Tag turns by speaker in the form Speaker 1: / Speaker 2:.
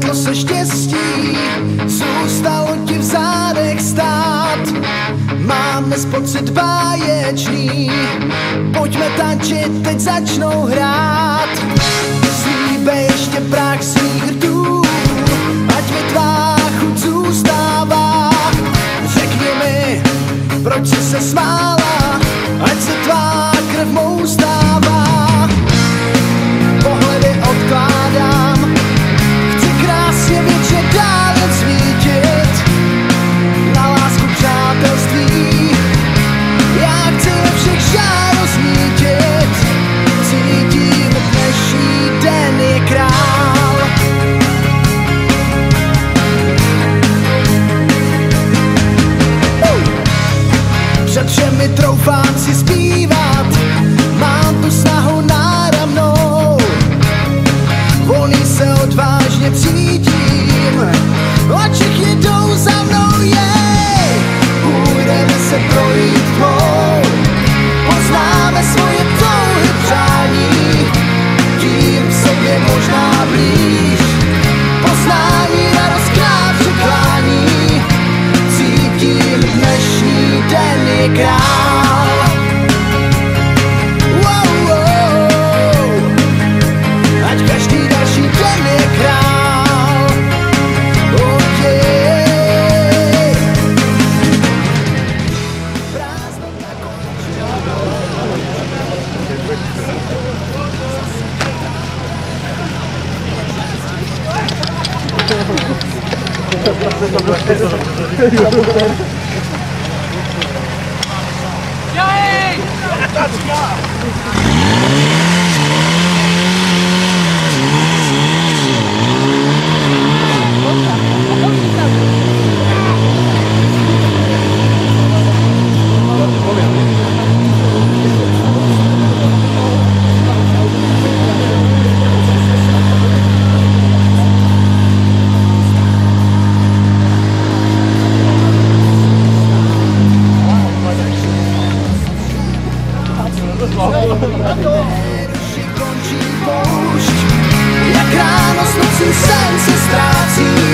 Speaker 1: to se štěstí zůstalo ti v zádech stát. Mám dnes pocit báječný, pojďme tančit, teď začnou hrát. Slíbe ještě prach svých rtů, ať mi tvá chuť zůstává. Řekni mi, proč jsi se smála, ať se tvá krev mou stává. Pohledy odkládám, chci krásně věčně dál jen svítit na lásku přátelství. Já chci ve všech žár rozmítit, cítím, dnešní den je král. Před všemi troufám si zpívat, mám tu snahu náda mnou. Volný se odvážně cítím, oček jedou za mnou, jej. Půjdeme se projít tmou, poznáme svoje touhy přání, tím v sobě možná blíž. Poznání radost krát překlání, cítím, dnešní den je král. Ať každý další den je král. Prázdnota končí poušť, jak ráno s nocí sen se ztrácí.